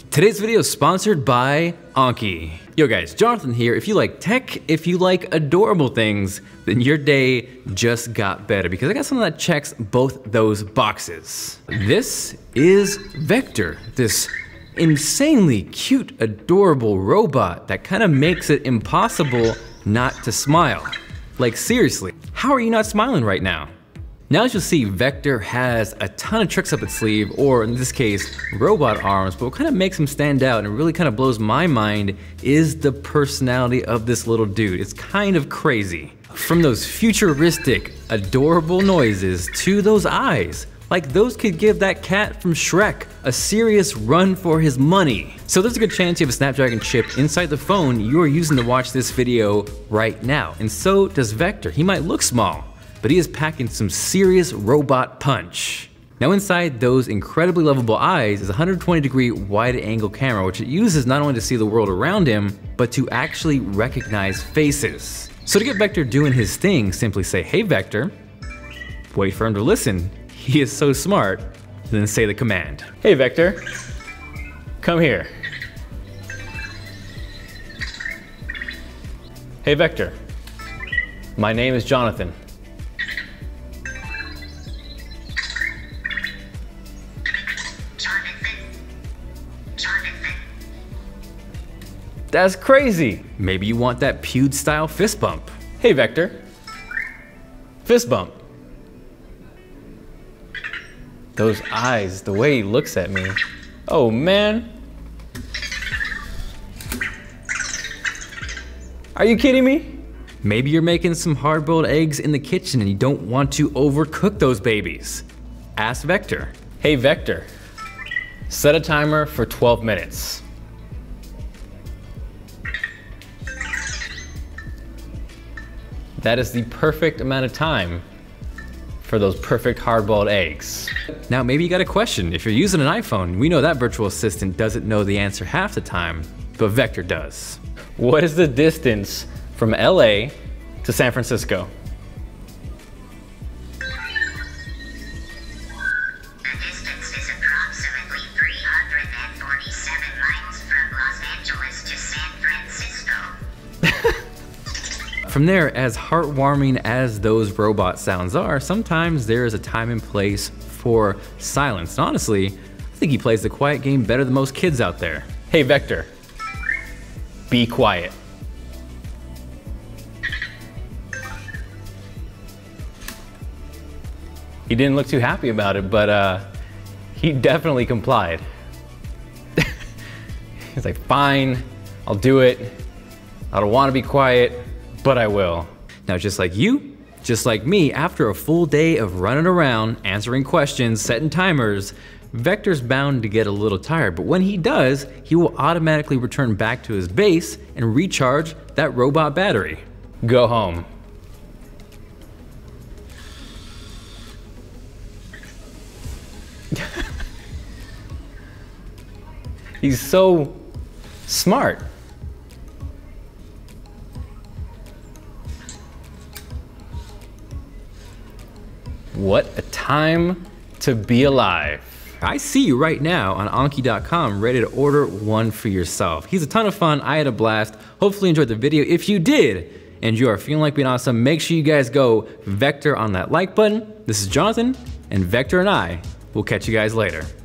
Today's video is sponsored by Anki. Yo guys, Jonathan here. If you like tech, if you like adorable things, then your day just got better because I got something that checks both those boxes. This is Vector, this insanely cute, adorable robot that kind of makes it impossible not to smile. Like seriously, how are you not smiling right now? Now as you'll see, Vector has a ton of tricks up its sleeve, or in this case, robot arms, but what kind of makes him stand out and really kind of blows my mind is the personality of this little dude. It's kind of crazy. From those futuristic, adorable noises to those eyes, like those could give that cat from Shrek a serious run for his money. So there's a good chance you have a Snapdragon chip inside the phone you are using to watch this video right now. And so does Vector. He might look small, but he is packing some serious robot punch. Now inside those incredibly lovable eyes is a 120-degree wide-angle camera, which it uses not only to see the world around him, but to actually recognize faces. So to get Vector doing his thing, simply say, "Hey Vector," wait for him to listen. He is so smart, then say the command. "Hey Vector, come here." "Hey Vector, my name is Jonathan. That's crazy. Maybe you want that Pewd style fist bump. "Hey Vector, fist bump." Those eyes, the way he looks at me. Oh man. Are you kidding me? Maybe you're making some hard-boiled eggs in the kitchen and you don't want to overcook those babies. Ask Vector. "Hey Vector, set a timer for 12 minutes. That is the perfect amount of time for those perfect hard-boiled eggs. Now maybe you got a question. If you're using an iPhone, we know that virtual assistant doesn't know the answer half the time, but Vector does. What is the distance from LA to San Francisco? The distance is approximately 347 miles from Los Angeles to San Francisco. From there, as heartwarming as those robot sounds are, sometimes there is a time and place for silence. And honestly, I think he plays the quiet game better than most kids out there. "Hey Vector, be quiet." He didn't look too happy about it, but he definitely complied. He's like, "Fine, I'll do it. I don't want to be quiet, but I will." Now just like you, just like me, after a full day of running around, answering questions, setting timers, Vector's bound to get a little tired, but when he does, he will automatically return back to his base and recharge that robot battery. Go home. He's so smart. What a time to be alive. I see you right now on Anki.com ready to order one for yourself. He's a ton of fun. I had a blast. Hopefully you enjoyed the video. If you did and you are feeling like being awesome, make sure you guys go Vector on that like button. This is Jonathan, and Vector and I will catch you guys later.